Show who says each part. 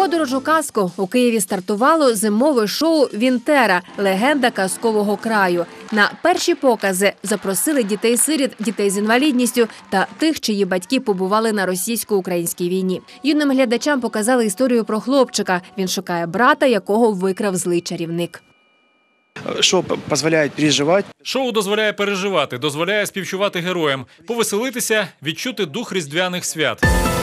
Speaker 1: Подорож у казку. У Києві стартувало зимове шоу «Вінтера. Легенда казкового краю». На перші покази запросили дітей-сиріт, дітей з інвалідністю та тих, чиї батьки побували на російсько-українській війні. Юним глядачам показали історію про хлопчика. Він шукає брата, якого викрав злий чарівник.
Speaker 2: Шоу дозволяє переживати.
Speaker 3: Шоу дозволяє переживати, дозволяє співчувати героям, повеселитися, відчути дух різдвяних свят.